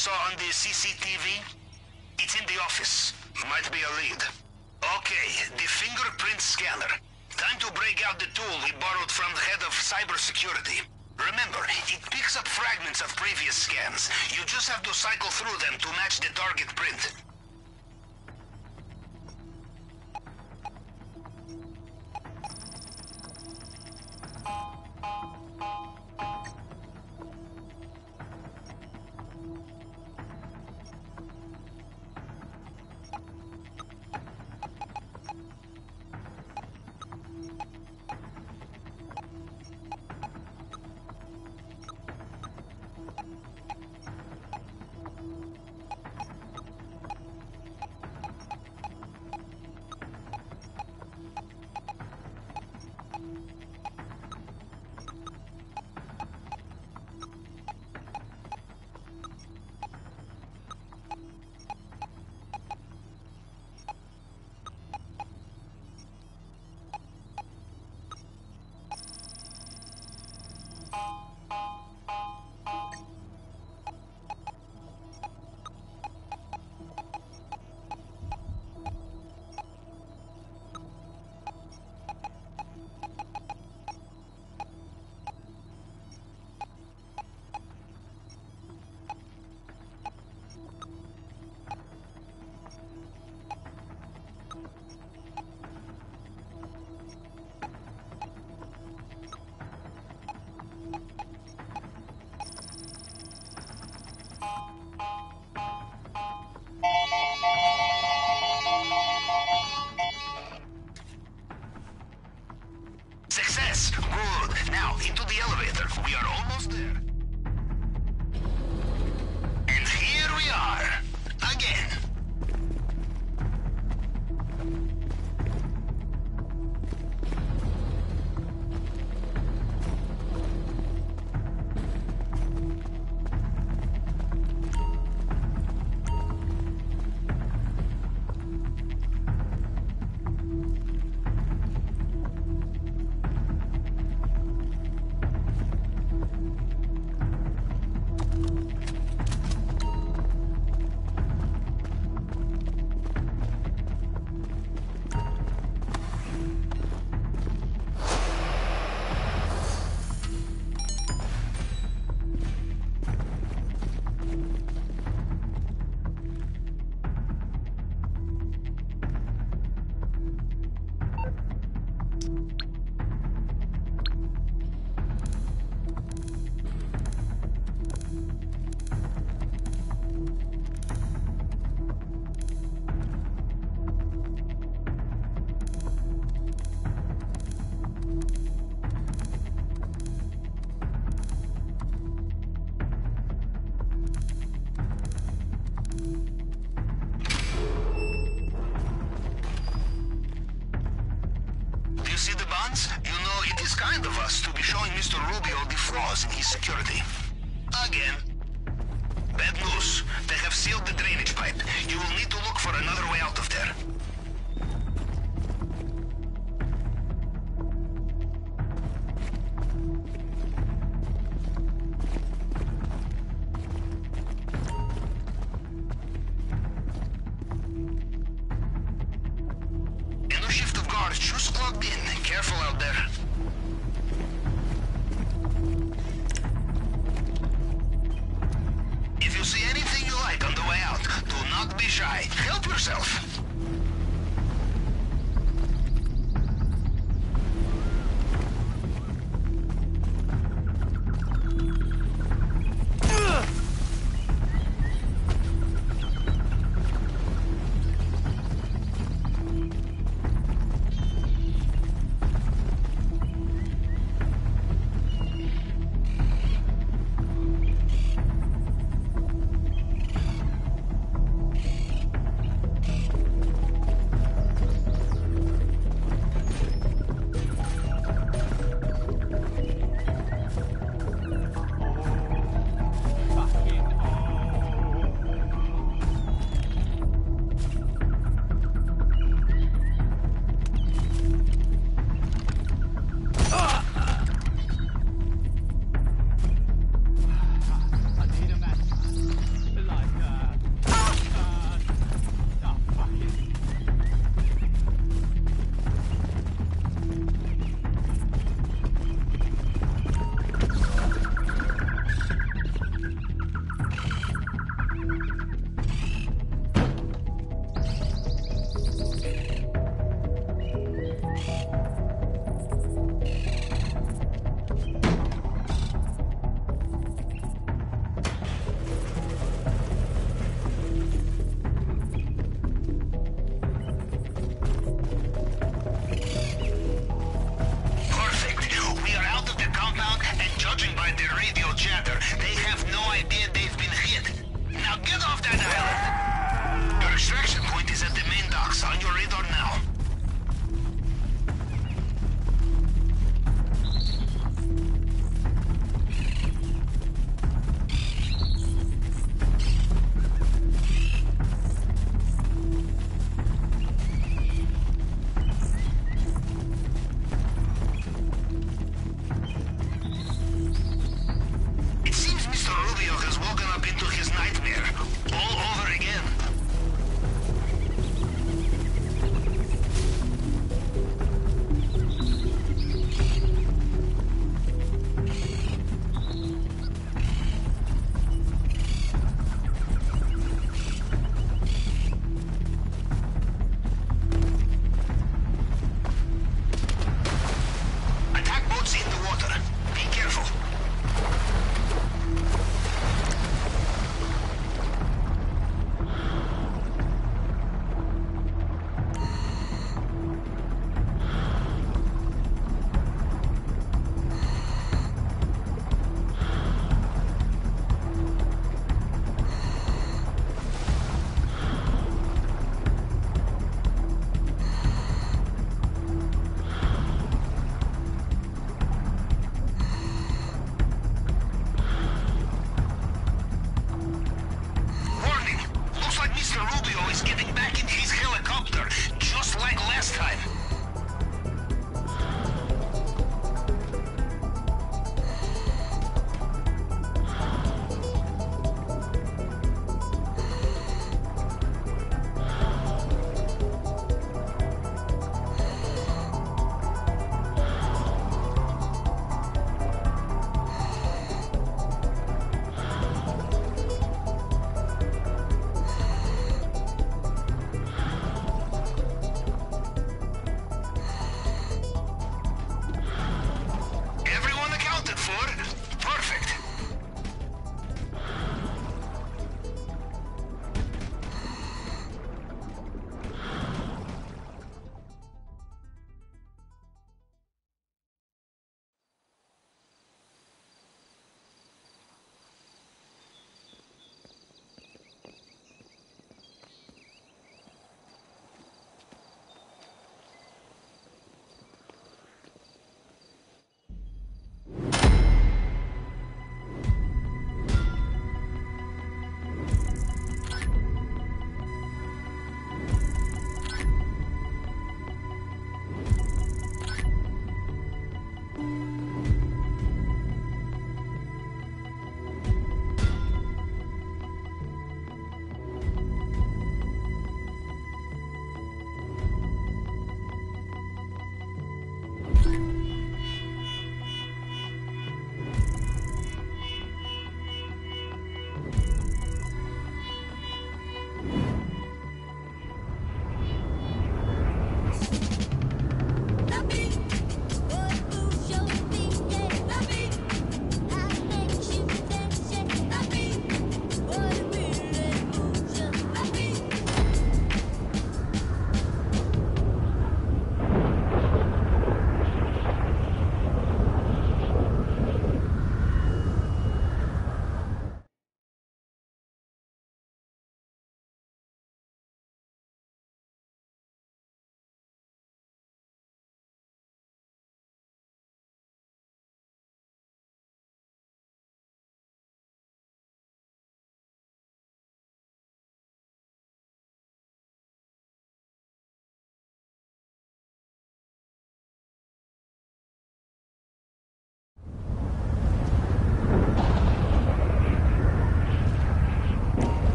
saw on the CCTV? It's in the office. Might be a lead. Okay, the fingerprint scanner. Time to break out the tool we borrowed from the head of cybersecurity. Remember, it picks up fragments of previous scans. You just have to cycle through them to match the target print. Success! Good. Now, into the elevator. We are almost there. And here we are. Again. You know, it is kind of us to be showing Mr. Rubio the flaws in his security. Again. Bad news. They have sealed the drainage pipe. You will need to look for another way out of there. A new shift of guards just clocked in. Careful out there. If you see anything you like on the way out, do not be shy. Help yourself.